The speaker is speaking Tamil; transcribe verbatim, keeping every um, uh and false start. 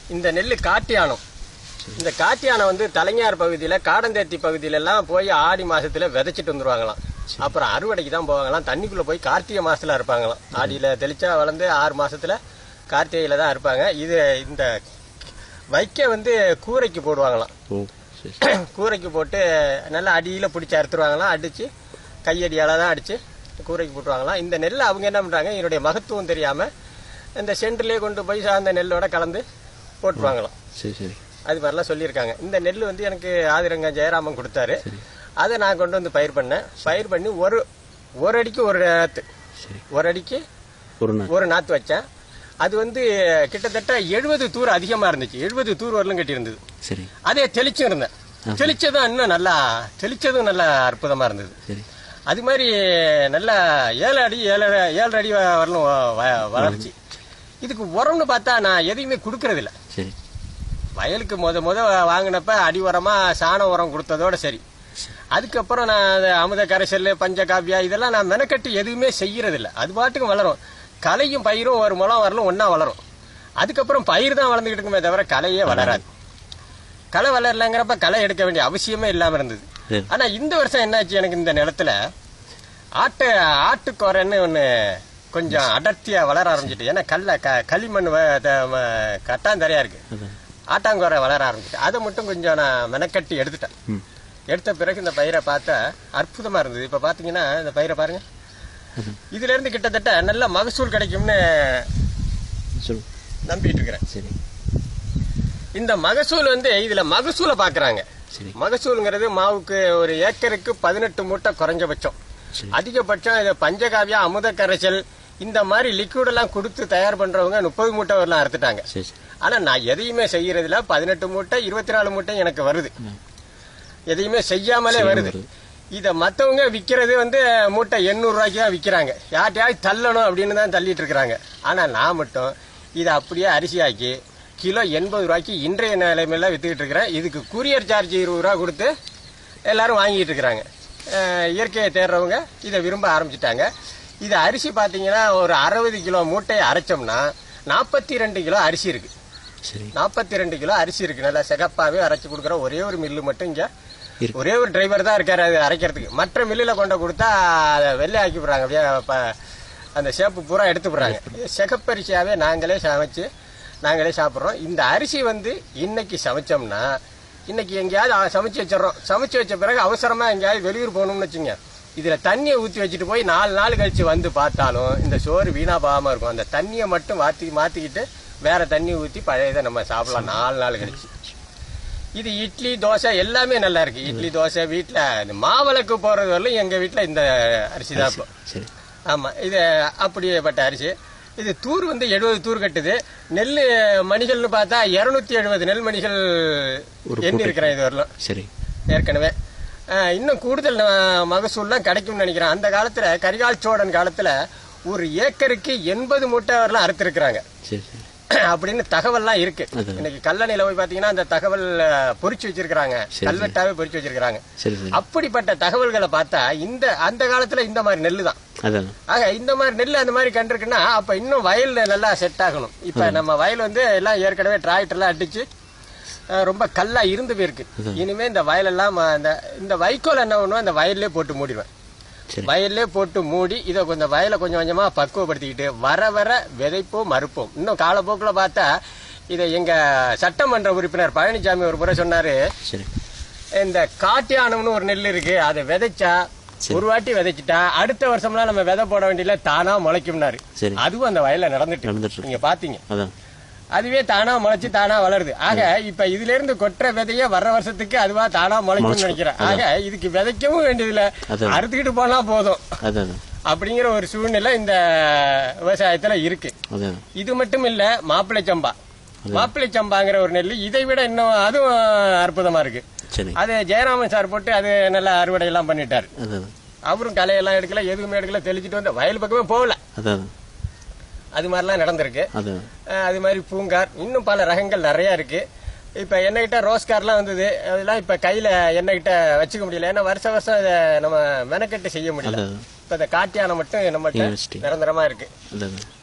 இந்த நெல் காட்டியானம். இந்த காட்டியானம் வந்து தலைஞார் பகுதியில காடந்தேத்தி பகுதியில எல்லாம் போய் ஆடி மாசத்துல விதைச்சிட்டு வந்துருவாங்களாம். அப்புறம் அறுவடைக்கு தான் போவாங்களாம். தண்ணிக்குள்ள போய் கார்த்திகை மாசத்துல இருப்பாங்களாம். ஆடியில தெளிச்சா வளர்ந்து ஆறு மாசத்துல கார்த்திகையில தான் இருப்பாங்க. இது இந்த வைக்க வந்து கூரைக்கு போடுவாங்களாம். கூரைக்கு போட்டு நல்லா அடியில பிடிச்சி அறுத்துருவாங்களாம். அடிச்சு கையடியால தான் அடிச்சு கூரைக்கு போட்டுருவாங்களாம். இந்த நெல்லை அவங்க என்ன பண்றாங்க, இதனுடைய மகத்துவம் தெரியாம இந்த சென்ட்லயே கொண்டு போய் அந்த நெல்லோட கலந்து போட்டுருவாங்களாம். அது மாதிரிலாம் சொல்லியிருக்காங்க. இந்த நெல் வந்து எனக்கு ஆதிரங்க ஜெயராமன் கொடுத்தாரு. அதை நான் கொண்டு வந்து பயிர் பண்ணேன். பயிர் பண்ணி ஒரு ஒரு அடிக்கு ஒரு நாத்து ஒரு அடிக்கு ஒரு நாத்து வச்சேன். அது வந்து கிட்டத்தட்ட எழுபது தூர் அதிகமா இருந்துச்சு. எழுபது தூர் வரலும் கட்டி இருந்தது. அதே தெளிச்சும் இருந்தேன். தெளிச்சதும் இன்னும் நல்லா தெளிச்சதும் நல்லா அற்புதமா இருந்தது. அது மாதிரி நல்லா ஏழு அடி ஏழு ஏழு அடி வரலும் வளர்ச்சி. இதுக்கு உரம்னு பார்த்தா நான் எதையுமே கொடுக்கறது இல்லை. வயலுக்கு முத முத வாங்கினப்ப அடி உரமா சாண உரம் கொடுத்ததோட சரி. அதுக்கப்புறம் நான் அமுத கரைசல் பஞ்ச காவியா இதெல்லாம் நான் மெனக்கட்டு எதுவுமே செய்யறது இல்லை. அது பாட்டுக்கும் வளரும். களையும் பயிரும் ஒரு முளம் வரலும் ஒன்னா வளரும். அதுக்கப்புறம் பயிர் தான் வளர்ந்துகிட்டு இருக்குமே தவிர களையே வளராது. களை வளரலங்கிறப்ப களை எடுக்க வேண்டிய அவசியமே இல்லாம இருந்தது. ஆனா இந்த வருஷம் என்னாச்சு, எனக்கு இந்த நிலத்துல ஆட்டு ஆட்டுக்கோரன்னு ஒண்ணு கொஞ்சம் அடர்த்தியா வளர ஆரம்பிச்சிட்டு. ஏன்னா கல்ல களிமண் கட்டாந்தரையா இருக்கு. ஆட்டாங்கோரை வளர ஆரம்பிச்சிட்டு. அதை மட்டும் கொஞ்சம் நான் மெனக்கட்டி எடுத்துட்டேன். எடுத்த பிறகு இந்த பயிரை பார்த்தா அற்புதமா இருந்தது. இப்ப பாத்தீங்கன்னா இந்த பயிரை பாருங்க. இதுல இருந்து கிட்டத்தட்ட நல்ல மகசூல் கிடைக்கும்னு நம்பிட்டு இருக்கிறேன். இந்த மகசூல் வந்து இதுல மகசூலை பாக்குறாங்க. மகசூல்ங்கிறது மாவுக்கு ஒரு ஏக்கருக்கு பதினெட்டு மூட்டை குறைஞ்சபட்சம். அதிகபட்சம் இதை பஞ்சகாவியா அமுத கரைசல் இந்த மாதிரி லிக்விட் எல்லாம் கொடுத்து தயார் பண்றவங்க முப்பது மூட்டை வரலாம் அறுத்துட்டாங்க. ஆனா நான் எதையுமே செய்யறதுல பதினெட்டு மூட்டை இருபத்தி நாலு மூட்டை எனக்கு வருது. எதையுமே செய்யாமலே வருது. இத மத்தவங்க விக்கிறது வந்து மூட்டை எண்ணூறு ரூபாய்க்கு தான் விக்கிறாங்க. யார்ட்டையாவது தள்ளணும் அப்படின்னு தான் தள்ளிட்டு இருக்கிறாங்க. ஆனா நான் மட்டும் இதை அப்படியே அரிசியாக்கி கிலோ எண்பது ரூபாய்க்கு இன்றைய நிலைமையில வித்துக்கிட்டு இருக்கிறேன். இதுக்கு கூரியர் சார்ஜ் இருபது ரூபா கொடுத்து எல்லாரும் வாங்கிட்டு இருக்கிறாங்க. இயற்கையை தேடுறவங்க இதை விரும்ப ஆரம்பிச்சுட்டாங்க. இது அரிசி பாத்தீங்கன்னா ஒரு அறுபது கிலோ மூட்டையை அரைச்சோம்னா நாற்பத்தி ரெண்டு கிலோ அரிசி இருக்கு. நாற்பத்தி ரெண்டு கிலோ அரிசி இருக்கு. நல்லா சிகப்பாவே அரைச்சு கொடுக்குற ஒரே ஒரு மில்லு மட்டும் இங்க ஒரே ஒரு டிரைவர் தான் இருக்காரு அது அரைக்கிறதுக்கு. மற்ற மில்லுல கொண்ட கொடுத்தா அதை வெள்ளை ஆக்கி விடுறாங்க. அப்படியே அந்த சேப்பு பூரா எடுத்து விடுறாங்க. சிகப்பரிசியாவே நாங்களே சமைச்சு நாங்களே சாப்பிட்றோம். இந்த அரிசி வந்து இன்னைக்கு சமைச்சோம்னா இன்னைக்கு எங்கேயாவது சமைச்சு வச்சிடறோம். சமைச்சு வச்ச பிறகு அவசரமா எங்கேயாவது வெளியூர் போகணும்னு வச்சுங்க, இதுல தண்ணியை ஊற்றி வச்சுட்டு போய் நாலு நாள் கழிச்சு வந்து பார்த்தாலும் இந்த சோறு வீணா போகாம இருக்கும். அந்த தண்ணியை மட்டும் மாத்தி மாத்திக்கிட்டு வேற தண்ணி ஊற்றி பழையதை நம்ம சாப்பிடலாம் நாலு நாள் கழிச்சு. இது இட்லி தோசை எல்லாமே நல்லா இருக்கு. இட்லி தோசை வீட்டுல மாவிளக்கு போறது வரலும் எங்க வீட்டுல இந்த அரிசி தான் இப்போ. ஆமா, இது அப்படியேப்பட்ட அரிசி. இது தூர் வந்து எழுபது தூர் கட்டுது. நெல் மணிகள்னு பார்த்தா இருநூத்தி எழுபது நெல் மணிகள் எண்ணி இருக்கிறேன் இது வரலாம். சரி, ஏற்கனவே இன்னும் கூடுதல் மகசூல்லாம் கிடைக்கும்னு நினைக்கிறேன். அந்த காலத்துல கரிகால் சோழன் காலத்துல ஒரு ஏக்கருக்கு எண்பது மூட்டை வரலாம் அறுத்திருக்கிறாங்க அப்படின்னு தகவல்லாம் இருக்கு. இன்னைக்கு கல்லணையில போய் பாத்தீங்கன்னா அந்த தகவல் பொறிச்சு வச்சிருக்காங்க. கல்வெட்டாவே பொறிச்சு வச்சிருக்காங்க. அப்படிப்பட்ட தகவல்களை பார்த்தா இந்த அந்த காலத்துல இந்த மாதிரி நெல்லு தான். ஆக இந்த மாதிரி நெல் அந்த மாதிரி கண்டிருக்குன்னா அப்ப இன்னும் வயல்ல நல்லா செட் ஆகணும். இப்ப நம்ம வயல் வந்து எல்லாம் ஏற்கனவே டிராக்டர் எல்லாம் அடிச்சு ரொம்ப கல்லா இருந்து போயிருக்கு. இனிமே இந்த வயலெல்லாம் இந்த வைக்கோல் என்ன பண்ணுவோம், இந்த வயல்லே போட்டு மூடிடுவேன். வயல்லே போட்டு மூடி இதை கொஞ்சம் வயலை கொஞ்சம் கொஞ்சமா பக்குவப்படுத்திக்கிட்டு வர வர விதைப்போம் மறுப்போம். இன்னும் காலப்போக்கில் பார்த்தா இதை எங்க சட்டமன்ற உறுப்பினர் பழனிசாமி ஒரு முறை சொன்னாரு, இந்த காட்டியானம்னு ஒரு நெல் இருக்கு, அதை விதைச்சா ஒரு வாட்டி விதைச்சிட்டா அடுத்த வருஷம்லாம் நம்ம விதை போட வேண்டியல தானா முளைக்கும்னாரு. அதுவும் அந்த வயல்ல நடந்துட்டு நீங்க பாத்தீங்க. அதுவே தானா முளைச்சு தானா வளருது. ஆக இப்ப இதுல இருந்து கொற்ற விதைய வர்ற வருஷத்துக்கு அதுவா தானா முளைக்கும்னு நினைக்கிறேன். ஆக இதுக்கு விதைக்கவும் வேண்டியதில்ல, அறுத்துக்கிட்டு போனா போதும் அப்படிங்கிற ஒரு சூழ்நிலை இந்த விவசாயத்துல இருக்கு. இது மட்டும் இல்ல, மாப்பிள்ளை சம்பா மாப்பிள்ளை சம்பாங்கிற ஒரு நெல் இதை விட இன்னும் அதுவும் அற்புதமா இருக்கு. அது ஜெயராமன் சார் போட்டு அது நல்லா அறுவடை எல்லாம் பண்ணிட்டாரு. அவரும் கலையெல்லாம் எடுக்கல, எதுவுமே எடுக்கல, தெளிச்சுட்டு வந்து வயல் பக்கமே போகல. அது மாதிரிலாம் நடந்திருக்கு. அது மாதிரி பூங்கார் இன்னும் பல ரகங்கள் நிறைய இருக்கு. இப்ப என்கிட்ட ரோஸ் கார்லாம் வந்தது. அதெல்லாம் இப்ப கையில என்கிட்ட வச்சுக்க முடியல. ஏன்னா வருஷ வருஷம் இதை நம்ம மெனக்கட்டு செய்ய முடியல. இப்ப இந்த காட்டியானம் மட்டும் நம்ம நிரந்தரமா இருக்கு.